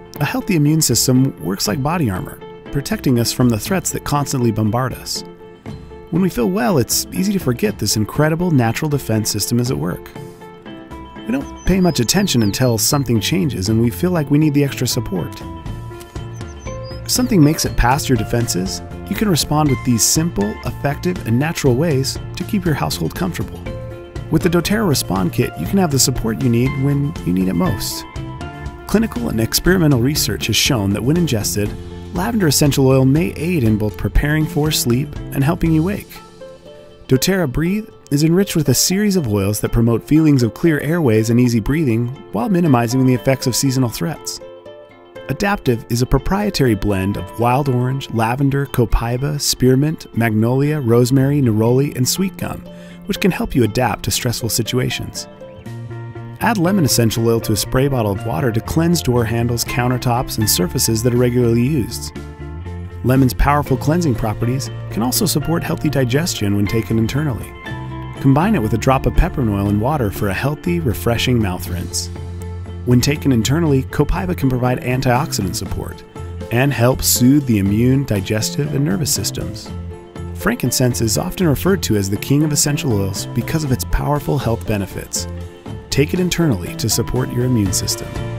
A healthy immune system works like body armor, protecting us from the threats that constantly bombard us. When we feel well, it's easy to forget this incredible natural defense system is at work. We don't pay much attention until something changes and we feel like we need the extra support. If something makes it past your defenses, you can respond with these simple, effective, and natural ways to keep your household comfortable. With the doTERRA Respond Kit, you can have the support you need when you need it most. Clinical and experimental research has shown that when ingested, lavender essential oil may aid in both preparing for sleep and helping you wake. doTERRA Breathe is enriched with a series of oils that promote feelings of clear airways and easy breathing while minimizing the effects of seasonal threats. Adaptive is a proprietary blend of wild orange, lavender, copaiba, spearmint, magnolia, rosemary, neroli, and sweet gum, which can help you adapt to stressful situations. Add lemon essential oil to a spray bottle of water to cleanse door handles, countertops, and surfaces that are regularly used. Lemon's powerful cleansing properties can also support healthy digestion when taken internally. Combine it with a drop of peppermint oil and water for a healthy, refreshing mouth rinse. When taken internally, copaiba can provide antioxidant support and help soothe the immune, digestive, and nervous systems. Frankincense is often referred to as the king of essential oils because of its powerful health benefits. Take it internally to support your immune system.